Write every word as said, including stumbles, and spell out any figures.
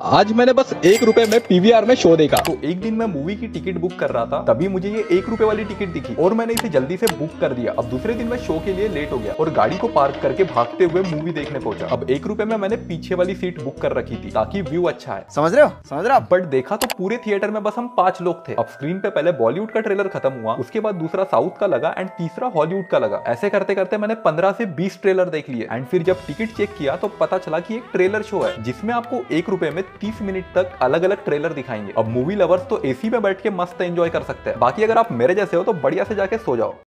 आज मैंने बस एक रुपए में पीवीआर में शो देखा। तो एक दिन मैं मूवी की टिकट बुक कर रहा था, तभी मुझे ये एक रुपए वाली टिकट दिखी और मैंने इसे जल्दी से बुक कर दिया। अब दूसरे दिन मैं शो के लिए लेट हो गया और गाड़ी को पार्क करके भागते हुए मूवी देखने पहुंचा। अब एक रुपए में मैंने पीछे वाली सीट बुक कर रखी थी ताकि व्यू अच्छा है। समझ रहे हो समझ रहे हो बट देखा तो पूरे थिएटर में बस हम पांच लोग थे। अब स्क्रीन पे पहले बॉलीवुड का ट्रेलर खत्म हुआ, उसके बाद दूसरा साउथ का लगा एंड तीसरा हॉलीवुड का लगा। ऐसे करते करते मैंने पंद्रह से बीस ट्रेलर देख लिए एंड फिर जब टिकट चेक किया तो पता चला कि एक ट्रेलर शो है जिसमें आपको एक रुपए में तीस मिनट तक अलग अलग ट्रेलर दिखाएंगे। अब मूवी लवर्स तो एसी में बैठ के मस्त एंजॉय कर सकते हैं। बाकी अगर आप मेरे जैसे हो तो बढ़िया से जाके सो जाओ।